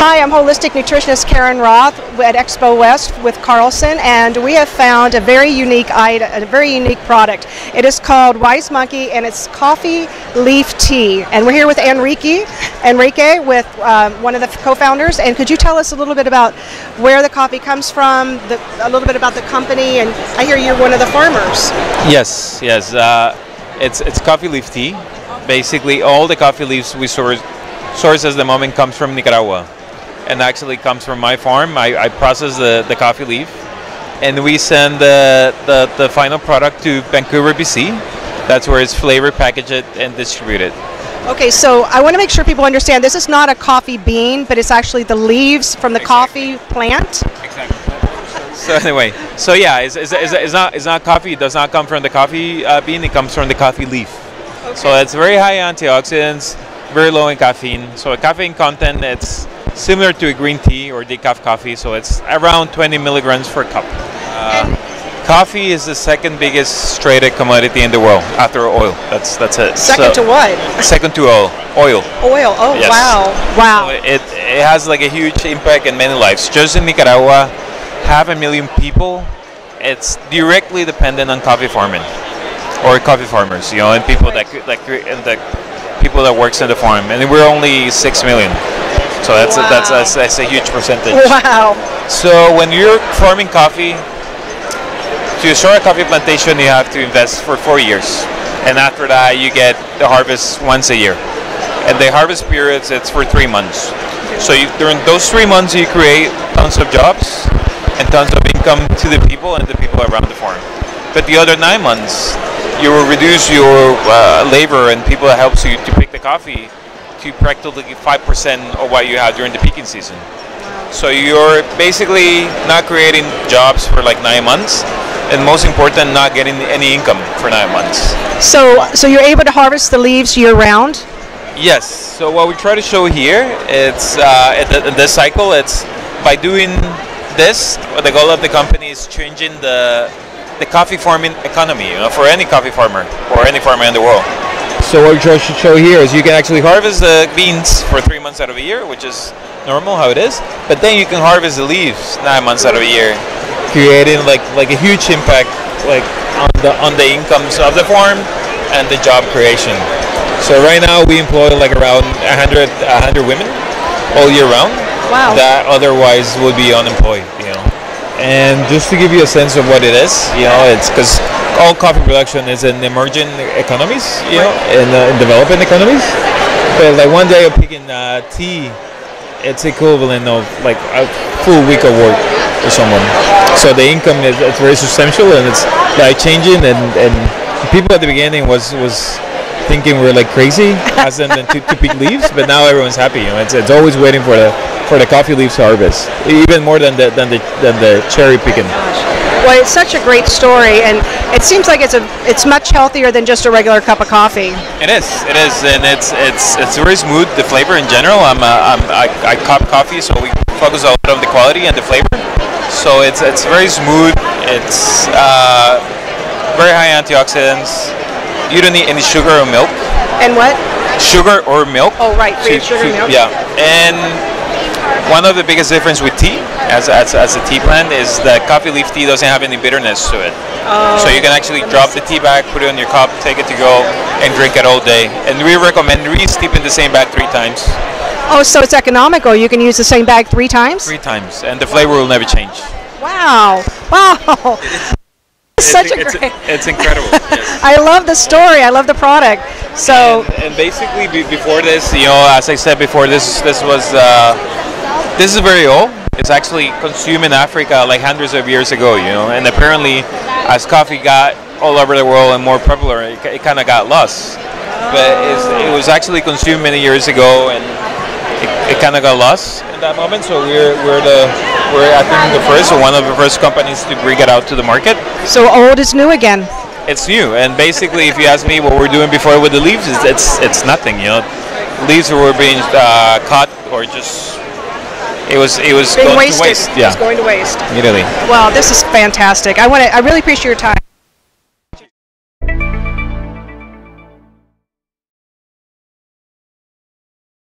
Hi, I'm holistic nutritionist Karen Roth at Expo West with Carlson, and we have found a very unique item, a very unique product. It is called Wize Monkey, and it's coffee leaf tea. And we're here with Enrique with one of the co-founders. And could you tell us a little bit about where the coffee comes from, a little bit about the company? And I hear you're one of the farmers. Yes. It's coffee leaf tea. Basically, all the coffee leaves we source at the moment comes from Nicaragua, and actually comes from my farm. I process the coffee leaf, and we send the final product to Vancouver, BC. That's where it's flavored, packaged, and distributed. Okay, so I want to make sure people understand this is not a coffee bean, but it's actually the leaves from the coffee plant. Exactly. So anyway, it's not coffee. It does not come from the coffee bean. It comes from the coffee leaf. Okay. So it's very high antioxidants, very low in caffeine. So a caffeine content, it's similar to a green tea or decaf coffee. So it's around 20 milligrams per cup. Coffee is the second biggest traded commodity in the world after oil. That's it. Second to what? Second to oil. Oil. Oh, yes. Wow. So it has like a huge impact in many lives. Just in Nicaragua, 500,000 people. It's directly dependent on coffee farming or coffee farmers, and people that people that works in the farm, and we're only 6 million. So that's a huge percentage. Wow. So when you're farming coffee, to start a coffee plantation, you have to invest for 4 years, and after that, you get the harvest once a year. And the harvest periods, it's for 3 months. So during those 3 months, you create tons of jobs and tons of income to the people and the people around the farm. But the other 9 months, you will reduce your labor and people that helps you to pick the coffee to practically 5% of what you have during the picking season. So you're basically not creating jobs for like 9 months, and most important, not getting any income for 9 months. So you're able to harvest the leaves year round? Yes. So what we try to show here, it's in this cycle, it's by doing this, the goal of the company is changing the coffee farming economy, for any coffee farmer or any farmer in the world. So what we try to show here is you can actually harvest the beans for 3 months out of a year, which is normal how it is, but then you can harvest the leaves 9 months out of a year, creating like a huge impact on the incomes of the farm and the job creation. So right now we employ like around 100 women all year round. Wow. That otherwise would be unemployed, And just to give you a sense of what it is, it's because all coffee production is in emerging economies, in developing economies. But like one day of picking tea, it's equivalent of like a full week of work for someone. So the income it's very substantial, and it's life changing. And people at the beginning was thinking we're like crazy, asking them to pick leaves, but now everyone's happy. It's always waiting for the coffee leaves harvest, even more than the cherry picking. Well, it's such a great story, and it seems like it's much healthier than just a regular cup of coffee. It is, and it's very smooth. The flavor in general. I cup coffee, so we focus a lot on the quality and the flavor. So it's very smooth. It's very high antioxidants. You don't need any sugar or milk. And what? Sugar or milk. Oh, right, free sugar and milk. Yeah, and one of the biggest difference with tea, as a tea plant, is that coffee leaf tea doesn't have any bitterness to it. Oh, so you can actually drop the tea bag, put it on your cup, take it to go, and drink it all day. And we recommend re-steep in the same bag 3 times. Oh, so it's economical. You can use the same bag 3 times? 3 times, and the flavor will never change. Wow. It's incredible. Yes. I love the story. I love the product. So and basically before this, as I said before, this is very old. It's actually consumed in Africa like hundreds of years ago, and apparently as coffee got all over the world and more popular, it kind of got lost. But it was actually consumed many years ago, and it kind of got lost in that moment. So we're I think the first, or one of the first companies to bring it out to the market. So old is new again. It's new, and basically, if you ask me what we're doing before with the leaves, it's nothing. Leaves were being cut, or just it was going to waste. Yeah. It was going to waste. Literally. Well, this is fantastic. I really appreciate your time.